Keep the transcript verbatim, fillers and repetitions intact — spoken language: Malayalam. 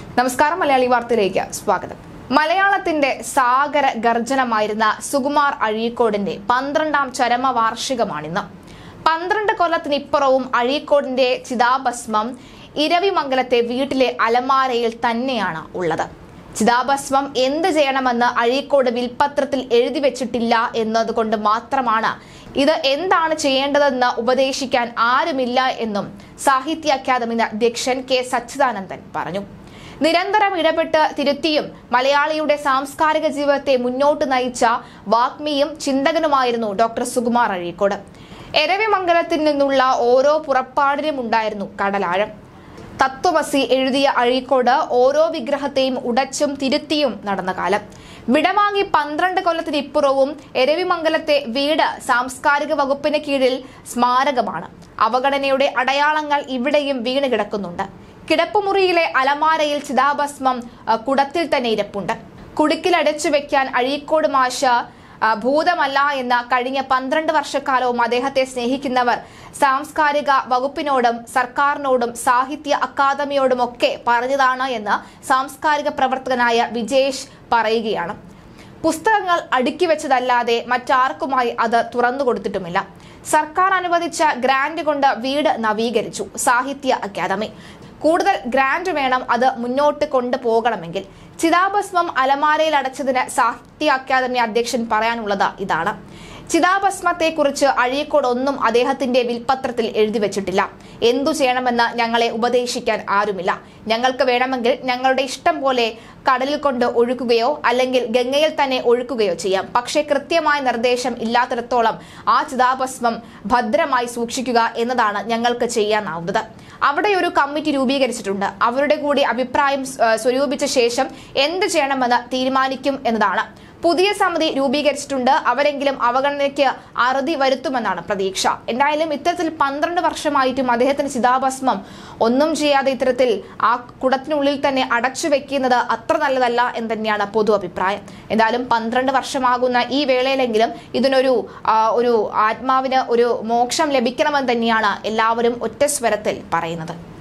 നമസ്കാരം, മലയാളി വാർത്തയിലേക്ക് സ്വാഗതം. മലയാളത്തിന്റെ സാഗര ഗർജനമായിരുന്ന സുകുമാർ അഴീക്കോടിന്റെ പന്ത്രണ്ടാം ചരമവാർഷികമാണിന്ന്. പന്ത്രണ്ട് കൊല്ലത്തിനിപ്പുറവും അഴീക്കോടിന്റെ ചിതാഭസ്മം ഇരവിമംഗലത്തെ വീട്ടിലെ അലമാരയിൽ തന്നെയാണ് ഉള്ളത്. ചിതാഭസ്മം എന്ത് ചെയ്യണമെന്ന് അഴീക്കോട് വിൽപത്രത്തിൽ എഴുതി വെച്ചിട്ടില്ല എന്നതുകൊണ്ട് മാത്രമാണ് ഇത് എന്താണ് ചെയ്യേണ്ടതെന്ന് ഉപദേശിക്കാൻ ആരുമില്ല എന്നും സാഹിത്യ അക്കാദമി അധ്യക്ഷൻ കെ സച്ചിദാനന്ദൻ പറഞ്ഞു. നിരന്തരം ഇടപെട്ട് തിരുത്തിയും മലയാളിയുടെ സാംസ്കാരിക ജീവിതത്തെ മുന്നോട്ട് നയിച്ച വാഗ്മിയും ചിന്തകനുമായിരുന്നു ഡോക്ടർ സുകുമാർ അഴീക്കോട്. എരവിമംഗലത്തിൽ നിന്നുള്ള ഓരോ പുറപ്പാടിനും ഉണ്ടായിരുന്നു കടലാഴം. തത്വമസി എഴുതിയ അഴീക്കോട് ഓരോ വിഗ്രഹത്തെയും ഉടച്ചും തിരുത്തിയും നടന്ന കാലം. വിടവാങ്ങി പന്ത്രണ്ട് കൊല്ലത്തിനിപ്പുറവും എരവിമംഗലത്തെ വീട് സാംസ്കാരിക വകുപ്പിന് കീഴിൽ സ്മാരകമാണ്. അവഗണനയുടെ അടയാളങ്ങൾ ഇവിടെയും വീണ് കിടക്കുന്നുണ്ട്. കിടപ്പുമുറിയിലെ അലമാരയിൽ ചിതാഭസ്മം കുടത്തിൽ തന്നെ ഇരിപ്പുണ്ട്. കുടുക്കിലടച്ചു വെക്കാൻ അഴീക്കോട് മാഷ ഭൂതമല്ല എന്ന കഴിഞ്ഞ പന്ത്രണ്ട് വർഷക്കാലവും അദ്ദേഹത്തെ സ്നേഹിക്കുന്നവർ സാംസ്കാരിക വകുപ്പിനോടും സർക്കാരിനോടും സാഹിത്യ അക്കാദമിയോടുമൊക്കെ പറഞ്ഞതാണ് എന്ന് സാംസ്കാരിക പ്രവർത്തകനായ വിജേഷ് പറയുകയാണ്. പുസ്തകങ്ങൾ അടുക്കി വെച്ചതല്ലാതെ മറ്റാർക്കുമായി അത് തുറന്നു കൊടുത്തിട്ടുമില്ല. സർക്കാർ അനുവദിച്ച ഗ്രാന്റ് കൊണ്ട് വീട് നവീകരിച്ചു സാഹിത്യ അക്കാദമി. കൂടുതൽ ഗ്രാന്റ് വേണം അത് മുന്നോട്ട് കൊണ്ടുപോകണമെങ്കിൽ. ചിതാഭസ്മം അലമാരയിൽ അടച്ചതിന് സാഹിത്യ അക്കാദമി അധ്യക്ഷൻ പറയാനുള്ളത് ഇതാണ്. ചിതാഭസ്മത്തെക്കുറിച്ച് അഴീക്കോട് ഒന്നും അദ്ദേഹത്തിന്റെ വിൽപത്രത്തിൽ എഴുതി വെച്ചിട്ടില്ല. എന്തു ചെയ്യണമെന്ന് ഞങ്ങളെ ഉപദേശിക്കാൻ ആരുമില്ല. ഞങ്ങൾക്ക് വേണമെങ്കിൽ ഞങ്ങളുടെ ഇഷ്ടം പോലെ കടലിൽ കൊണ്ട് ഒഴുക്കുകയോ അല്ലെങ്കിൽ ഗംഗയിൽ തന്നെ ഒഴുക്കുകയോ ചെയ്യാം. പക്ഷേ കൃത്യമായ നിർദ്ദേശം ഇല്ലാത്തിടത്തോളം ആ ചിതാഭസ്മം ഭദ്രമായി സൂക്ഷിക്കുക എന്നതാണ് ഞങ്ങൾക്ക് ചെയ്യാനാവുന്നത്. അവിടെ ഒരു കമ്മിറ്റി രൂപീകരിച്ചിട്ടുണ്ട്. അവരുടെ കൂടി അഭിപ്രായം സ്വരൂപിച്ച ശേഷം എന്ത് ചെയ്യണമെന്ന് തീരുമാനിക്കും എന്നതാണ്. പുതിയ സമിതി രൂപീകരിച്ചിട്ടുണ്ട്. അവരെങ്കിലും അവഗണനയ്ക്ക് അറുതി വരുത്തുമെന്നാണ് പ്രതീക്ഷ. എന്തായാലും ഇത്തരത്തിൽ പന്ത്രണ്ട് വർഷമായിട്ടും അദ്ദേഹത്തിന് ചിതാഭസ്മം ഒന്നും ചെയ്യാതെ ഇത്തരത്തിൽ ആ കുടത്തിനുള്ളിൽ തന്നെ അടച്ചു വെക്കുന്നത് അത്ര നല്ലതല്ല എന്ന് തന്നെയാണ് പൊതു അഭിപ്രായം. എന്തായാലും പന്ത്രണ്ട് വർഷമാകുന്ന ഈ വേളയിലെങ്കിലും ഇതിനൊരു ഒരു ആത്മാവിന് ഒരു മോക്ഷം ലഭിക്കണമെന്ന് തന്നെയാണ് എല്ലാവരും ഒറ്റ സ്വരത്തിൽ പറയുന്നത്.